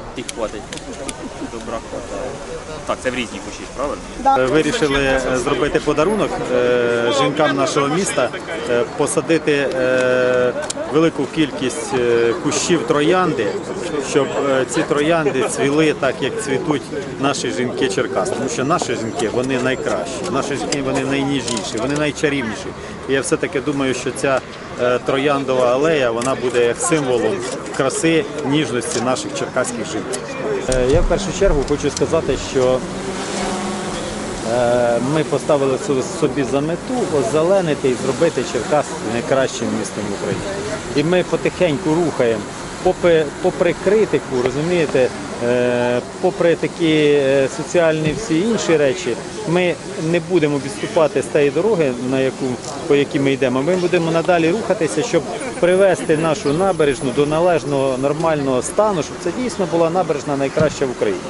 Їх хватить. Добра хватає. Так, це в різні кущі, правильно? Вирішили зробити подарунок жінкам нашого міста, посадити велику кількість кущів троянди, щоб ці троянди цвіли так, як цвітуть наші жінки Черкас. Тому що наші жінки, вони найкращі, наші жінки, вони найніжніші, вони найчарівніші. І я все-таки думаю, що ця трояндова алея, вона буде як символом краси, ніжності наших черкаських жінок. Я в першу чергу хочу сказати, що ми поставили собі за мету озеленити і зробити Черкас найкращим містом в Україні. І ми потихеньку рухаємо, попри критику, розумієте, попри такі соціальні всі інші речі, ми не будемо відступати з тієї дороги, по якій ми йдемо. Ми будемо надалі рухатися, щоб привести нашу набережну до належного, нормального стану, щоб це дійсно була набережна найкраща в Україні.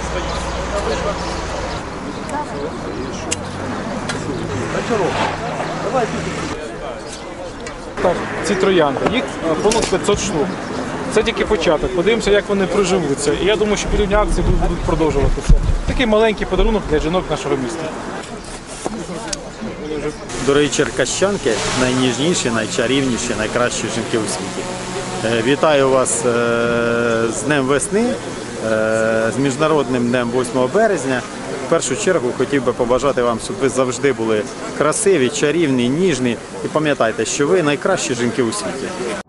Так, ці троянди, їх понад 500 штук. Це тільки початок. Подивимося, як вони проживуться. І я думаю, що підводні акції будуть продовжуватися. Такий маленький подарунок для жінок нашого міста. Дорогі черкащанки, найніжніші, найчарівніші, найкращі жінки у світі. Вітаю вас з Днем весни, з Міжнародним днем 8 березня. В першу чергу хотів би побажати вам, щоб ви завжди були красиві, чарівні, ніжні. І пам'ятайте, що ви найкращі жінки у світі.